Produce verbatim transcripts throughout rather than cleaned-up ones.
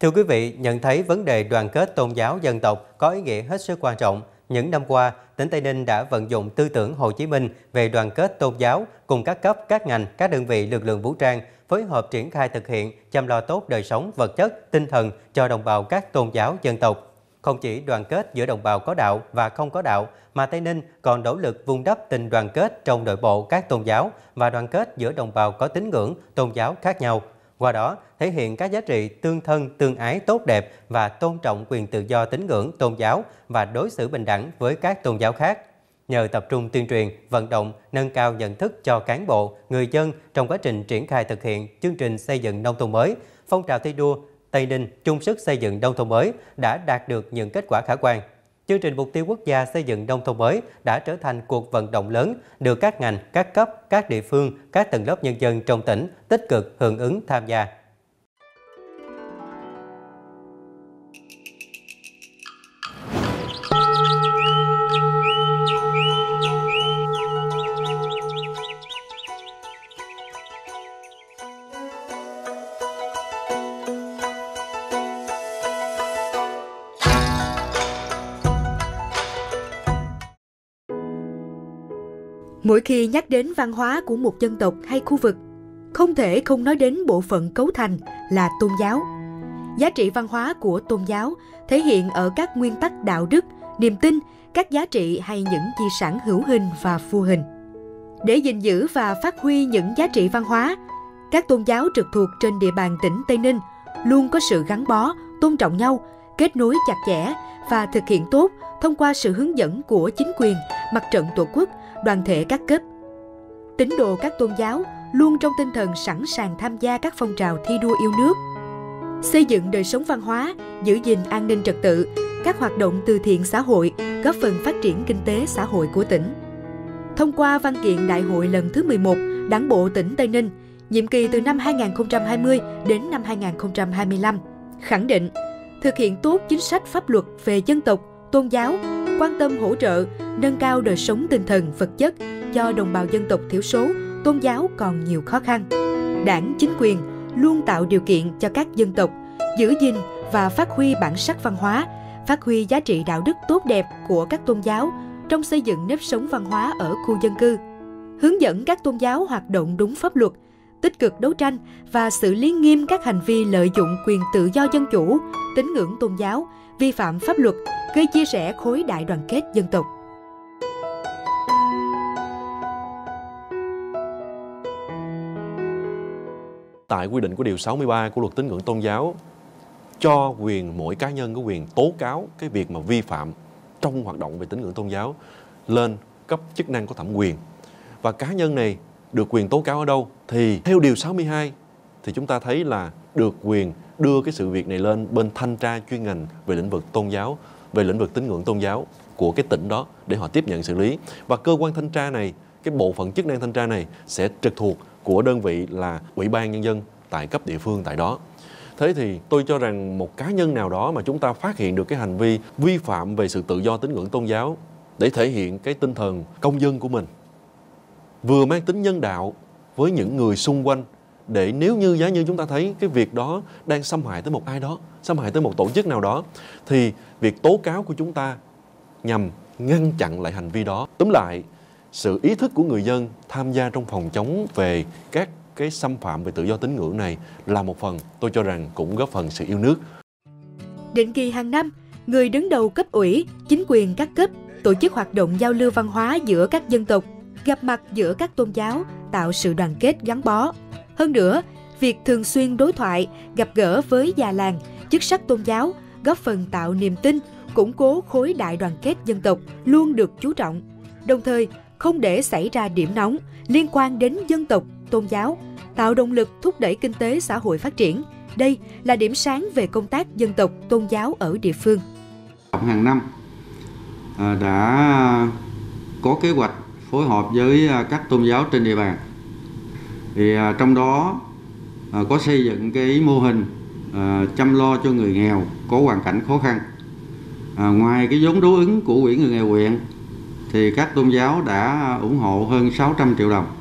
Thưa quý vị, nhận thấy vấn đề đoàn kết tôn giáo dân tộc có ý nghĩa hết sức quan trọng. Những năm qua, tỉnh Tây Ninh đã vận dụng tư tưởng Hồ Chí Minh về đoàn kết tôn giáo cùng các cấp, các ngành, các đơn vị lực lượng vũ trang phối hợp triển khai thực hiện chăm lo tốt đời sống vật chất, tinh thần cho đồng bào các tôn giáo dân tộc. Không chỉ đoàn kết giữa đồng bào có đạo và không có đạo, mà Tây Ninh còn nỗ lực vun đắp tình đoàn kết trong nội bộ các tôn giáo và đoàn kết giữa đồng bào có tín ngưỡng, tôn giáo khác nhau. Qua đó, thể hiện các giá trị tương thân, tương ái tốt đẹp và tôn trọng quyền tự do tín ngưỡng, tôn giáo và đối xử bình đẳng với các tôn giáo khác. Nhờ tập trung tuyên truyền, vận động, nâng cao nhận thức cho cán bộ, người dân trong quá trình triển khai thực hiện chương trình xây dựng nông thôn mới, phong trào thi đua Tây Ninh chung sức xây dựng nông thôn mới đã đạt được những kết quả khả quan. Chương trình mục tiêu quốc gia xây dựng nông thôn mới đã trở thành cuộc vận động lớn được các ngành, các cấp, các địa phương, các tầng lớp nhân dân trong tỉnh tích cực hưởng ứng tham gia. Mỗi khi nhắc đến văn hóa của một dân tộc hay khu vực, không thể không nói đến bộ phận cấu thành là tôn giáo. Giá trị văn hóa của tôn giáo thể hiện ở các nguyên tắc đạo đức, niềm tin, các giá trị hay những di sản hữu hình và vô hình. Để gìn giữ và phát huy những giá trị văn hóa, các tôn giáo trực thuộc trên địa bàn tỉnh Tây Ninh luôn có sự gắn bó, tôn trọng nhau, kết nối chặt chẽ và thực hiện tốt thông qua sự hướng dẫn của chính quyền, mặt trận tổ quốc, đoàn thể các cấp. Tín đồ các tôn giáo luôn trong tinh thần sẵn sàng tham gia các phong trào thi đua yêu nước, xây dựng đời sống văn hóa, giữ gìn an ninh trật tự, các hoạt động từ thiện xã hội, góp phần phát triển kinh tế xã hội của tỉnh. Thông qua văn kiện Đại hội lần thứ mười một Đảng bộ tỉnh Tây Ninh, nhiệm kỳ từ năm hai nghìn không trăm hai mươi đến năm hai nghìn không trăm hai mươi lăm, khẳng định thực hiện tốt chính sách pháp luật về dân tộc, tôn giáo, quan tâm hỗ trợ, nâng cao đời sống tinh thần, vật chất cho đồng bào dân tộc thiểu số, tôn giáo còn nhiều khó khăn. Đảng, chính quyền luôn tạo điều kiện cho các dân tộc giữ gìn và phát huy bản sắc văn hóa, phát huy giá trị đạo đức tốt đẹp của các tôn giáo trong xây dựng nếp sống văn hóa ở khu dân cư, hướng dẫn các tôn giáo hoạt động đúng pháp luật, tích cực đấu tranh và xử lý nghiêm các hành vi lợi dụng quyền tự do dân chủ, tín ngưỡng tôn giáo, vi phạm pháp luật, gây chia rẽ khối đại đoàn kết dân tộc. Tại quy định của điều sáu mươi ba của Luật Tín ngưỡng tôn giáo cho quyền mỗi cá nhân có quyền tố cáo cái việc mà vi phạm trong hoạt động về tín ngưỡng tôn giáo lên cấp chức năng có thẩm quyền. Và cá nhân này được quyền tố cáo ở đâu? Thì theo điều sáu mươi hai thì chúng ta thấy là được quyền đưa cái sự việc này lên bên thanh tra chuyên ngành về lĩnh vực tôn giáo, về lĩnh vực tín ngưỡng tôn giáo của cái tỉnh đó để họ tiếp nhận xử lý. Và cơ quan thanh tra này, cái bộ phận chức năng thanh tra này sẽ trực thuộc của đơn vị là Ủy ban Nhân dân tại cấp địa phương tại đó. Thế thì tôi cho rằng một cá nhân nào đó mà chúng ta phát hiện được cái hành vi vi phạm về sự tự do tín ngưỡng tôn giáo để thể hiện cái tinh thần công dân của mình, vừa mang tính nhân đạo với những người xung quanh, để nếu như giá như chúng ta thấy cái việc đó đang xâm hại tới một ai đó, xâm hại tới một tổ chức nào đó, thì việc tố cáo của chúng ta nhằm ngăn chặn lại hành vi đó. Túm lại, sự ý thức của người dân tham gia trong phòng chống về các cái xâm phạm về tự do tín ngưỡng này là một phần, tôi cho rằng cũng góp phần sự yêu nước. Định kỳ hàng năm, người đứng đầu cấp ủy, chính quyền các cấp tổ chức hoạt động giao lưu văn hóa giữa các dân tộc, gặp mặt giữa các tôn giáo, tạo sự đoàn kết gắn bó. Hơn nữa, việc thường xuyên đối thoại, gặp gỡ với già làng, chức sắc tôn giáo, góp phần tạo niềm tin, củng cố khối đại đoàn kết dân tộc luôn được chú trọng. Đồng thời, không để xảy ra điểm nóng liên quan đến dân tộc, tôn giáo, tạo động lực thúc đẩy kinh tế xã hội phát triển. Đây là điểm sáng về công tác dân tộc, tôn giáo ở địa phương. Hàng năm đã có kế hoạch phối hợp với các tôn giáo trên địa bàn. Thì trong đó có xây dựng cái mô hình chăm lo cho người nghèo có hoàn cảnh khó khăn. Ngoài cái vốn đối ứng của Quỹ Người nghèo huyện thì các tôn giáo đã ủng hộ hơn sáu trăm triệu đồng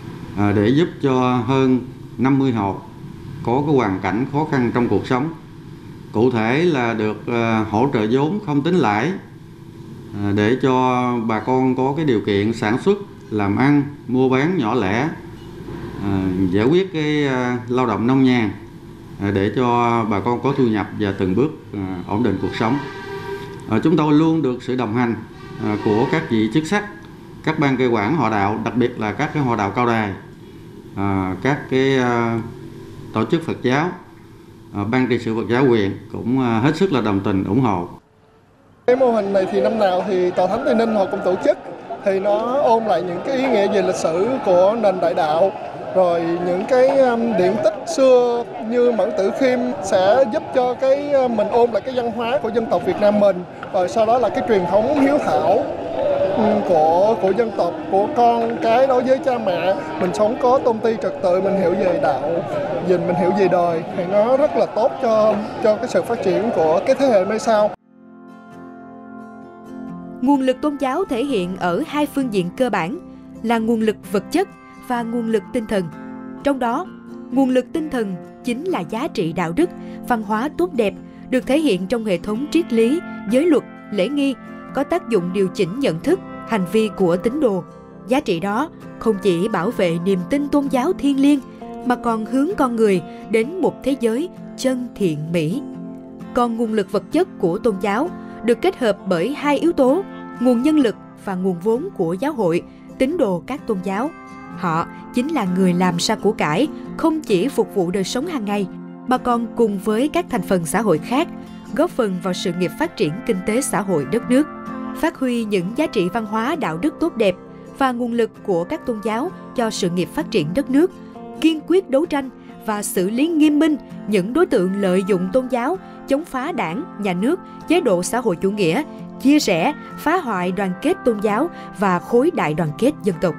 để giúp cho hơn năm mươi hộ có cái hoàn cảnh khó khăn trong cuộc sống. Cụ thể là được hỗ trợ vốn không tính lãi để cho bà con có cái điều kiện sản xuất, làm ăn, mua bán nhỏ lẻ, giải quyết cái lao động nông nhàn để cho bà con có thu nhập và từng bước ổn định cuộc sống. Chúng tôi luôn được sự đồng hành của các vị chức sắc, các ban cai quản họ đạo, đặc biệt là các cái họ đạo cao đài, các cái tổ chức Phật giáo, ban trị sự Phật giáo huyện cũng hết sức là đồng tình ủng hộ. Cái mô hình này thì năm nào thì Tòa Thánh Tây Ninh họ cũng tổ chức, thì nó ôn lại những cái ý nghĩa về lịch sử của nền đại đạo, rồi những cái điển tích xưa như Mẫn Tử Khiêm sẽ giúp cho cái mình ôn lại cái văn hóa của dân tộc Việt Nam mình, rồi sau đó là cái truyền thống hiếu thảo của của dân tộc, của con cái đối với cha mẹ. Mình sống có tôn ti trật tự, mình hiểu về đạo, nhìn mình hiểu về đời, thì nó rất là tốt cho cho cái sự phát triển của cái thế hệ mai sau. Nguồn lực tôn giáo thể hiện ở hai phương diện cơ bản là nguồn lực vật chất và nguồn lực tinh thần. Trong đó, nguồn lực tinh thần chính là giá trị đạo đức, văn hóa tốt đẹp được thể hiện trong hệ thống triết lý, giới luật, lễ nghi, có tác dụng điều chỉnh nhận thức, hành vi của tín đồ. Giá trị đó không chỉ bảo vệ niềm tin tôn giáo thiêng liêng mà còn hướng con người đến một thế giới chân thiện mỹ. Còn nguồn lực vật chất của tôn giáo được kết hợp bởi hai yếu tố, nguồn nhân lực và nguồn vốn của giáo hội, tín đồ các tôn giáo. Họ chính là người làm ra của cải, không chỉ phục vụ đời sống hàng ngày, mà còn cùng với các thành phần xã hội khác, góp phần vào sự nghiệp phát triển kinh tế xã hội đất nước. Phát huy những giá trị văn hóa đạo đức tốt đẹp và nguồn lực của các tôn giáo cho sự nghiệp phát triển đất nước, kiên quyết đấu tranh và xử lý nghiêm minh những đối tượng lợi dụng tôn giáo, chống phá đảng, nhà nước, chế độ xã hội chủ nghĩa, chia rẽ, phá hoại đoàn kết tôn giáo và khối đại đoàn kết dân tộc.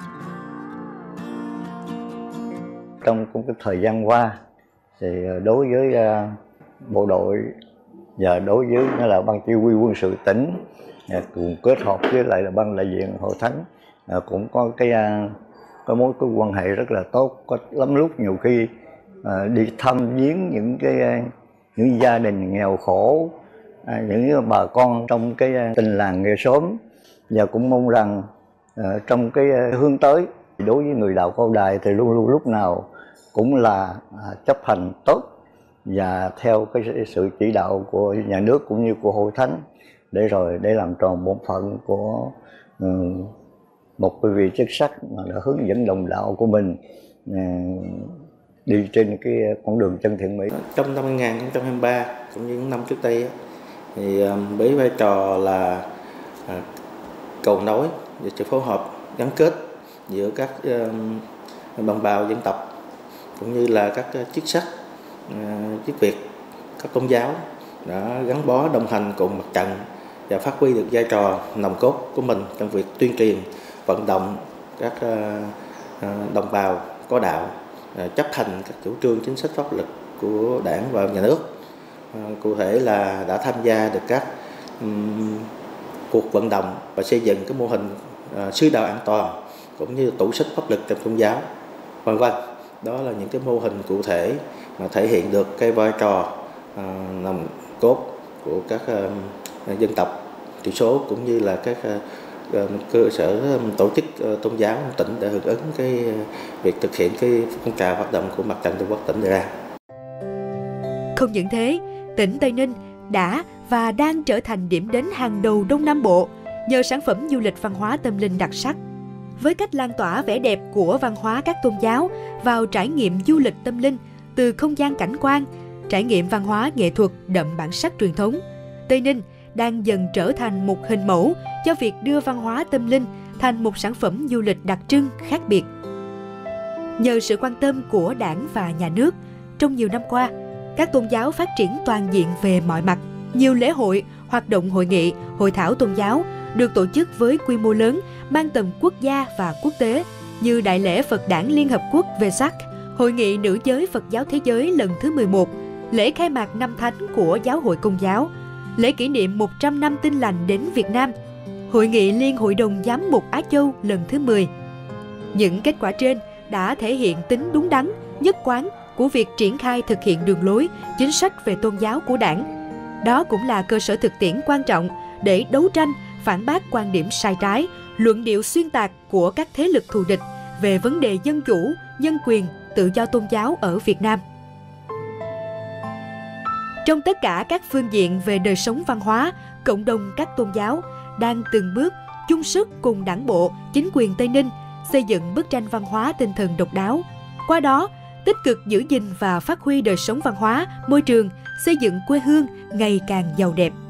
Trong cũng cái thời gian qua thì đối với uh, bộ đội và đối với nó là ban chỉ huy quân sự tỉnh cùng kết hợp với lại là ban đại diện hội thánh uh, cũng có cái uh, có mối cái quan hệ rất là tốt. Có lắm lúc nhiều khi uh, đi thăm viếng những cái uh, những gia đình nghèo khổ, uh, những bà con trong cái uh, tình làng nghề xóm, và cũng mong rằng uh, trong cái uh, hướng tới đối với người đạo Cao Đài thì luôn luôn lúc nào cũng là chấp hành tốt và theo cái sự chỉ đạo của nhà nước cũng như của hội thánh, để rồi để làm tròn bổn phận của um, một cái vị chức sắc mà đã hướng dẫn đồng đạo của mình uh, đi trên cái con đường chân thiện mỹ. Trong năm hai nghìn không trăm hai mươi ba cũng như những năm trước đây thì um, với vai trò là uh, cầu nối và sự phối hợp gắn kết giữa các uh, đồng bào dân tộc cũng như là các chức sắc, chức việc, các tôn giáo đã gắn bó đồng hành cùng mặt trận và phát huy được vai trò nòng cốt của mình trong việc tuyên truyền, vận động các đồng bào có đạo chấp hành các chủ trương chính sách pháp luật của Đảng và nhà nước. Cụ thể là đã tham gia được các um, cuộc vận động và xây dựng cái mô hình uh, sứ đạo an toàn cũng như tủ sách pháp luật trong tôn giáo, vân vân. Đó là những cái mô hình cụ thể mà thể hiện được cái vai trò uh, nòng cốt của các uh, dân tộc thiểu số cũng như là các uh, cơ sở um, tổ chức uh, tôn giáo tỉnh để hưởng ứng cái uh, việc thực hiện cái phong trào hoạt động của Mặt trận Tổ quốc tỉnh đề ra. Không những thế, tỉnh Tây Ninh đã và đang trở thành điểm đến hàng đầu Đông Nam Bộ nhờ sản phẩm du lịch văn hóa tâm linh đặc sắc. Với cách lan tỏa vẻ đẹp của văn hóa các tôn giáo vào trải nghiệm du lịch tâm linh từ không gian cảnh quan, trải nghiệm văn hóa nghệ thuật đậm bản sắc truyền thống, Tây Ninh đang dần trở thành một hình mẫu cho việc đưa văn hóa tâm linh thành một sản phẩm du lịch đặc trưng khác biệt. Nhờ sự quan tâm của Đảng và Nhà nước, trong nhiều năm qua, các tôn giáo phát triển toàn diện về mọi mặt. Nhiều lễ hội, hoạt động hội nghị, hội thảo tôn giáo được tổ chức với quy mô lớn, mang tầm quốc gia và quốc tế như Đại lễ Phật Đản Liên Hợp Quốc vê sác, Hội nghị Nữ giới Phật giáo Thế giới lần thứ mười một, lễ khai mạc năm thánh của Giáo hội Công giáo, lễ kỷ niệm một trăm năm Tin lành đến Việt Nam, Hội nghị Liên Hội đồng Giám mục Á Châu lần thứ mười. Những kết quả trên đã thể hiện tính đúng đắn, nhất quán của việc triển khai thực hiện đường lối, chính sách về tôn giáo của Đảng. Đó cũng là cơ sở thực tiễn quan trọng để đấu tranh, phản bác quan điểm sai trái, luận điệu xuyên tạc của các thế lực thù địch về vấn đề dân chủ, nhân quyền, tự do tôn giáo ở Việt Nam. Trong tất cả các phương diện về đời sống văn hóa, cộng đồng các tôn giáo đang từng bước chung sức cùng Đảng bộ, chính quyền Tây Ninh xây dựng bức tranh văn hóa tinh thần độc đáo. Qua đó, tích cực giữ gìn và phát huy đời sống văn hóa, môi trường, xây dựng quê hương ngày càng giàu đẹp.